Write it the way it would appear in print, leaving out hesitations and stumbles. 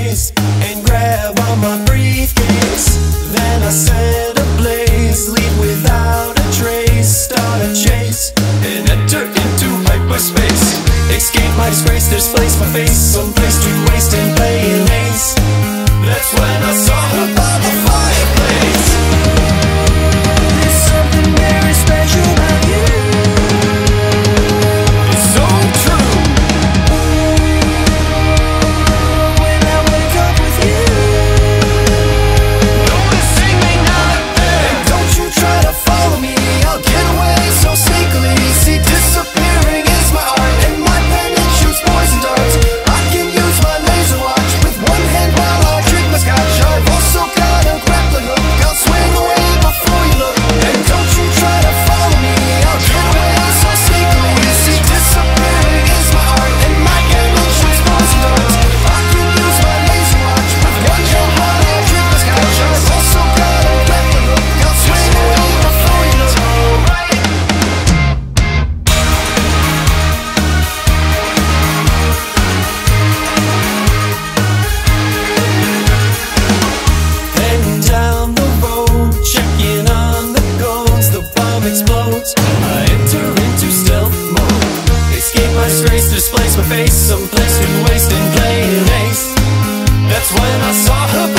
face and grab on my briefcase. Then I set ablaze, leave without a trace, start a chase and enter into hyperspace. Escape my disgrace, displace my face, someplace to waste and play an ace. That's when I saw her by the fireplace. There's something very special about you. It's so true. When I wake up with you, noticing me not there. And don't you try to follow me, I'll get away so sneakily. See, disappearing is my art, and my pen it shoots poison darts. I can use my laser watch with one hand while I drink my scotch. I've also got a grappling hook, I'll swing away before you look. And don't you try to follow me, I'll get away so sneakily. See, disappearing is my art, and my pen it shoots poison darts. I can use my laser watch with one hand while I drink my scotch. I've also got a grappling hook, I'll swing away before you look. Heading down the road, checking on the goals. The bomb explodes, I enter into stealth mode. Escape my disgrace, displace my face, someplace to waste and play an ace. That's when I saw her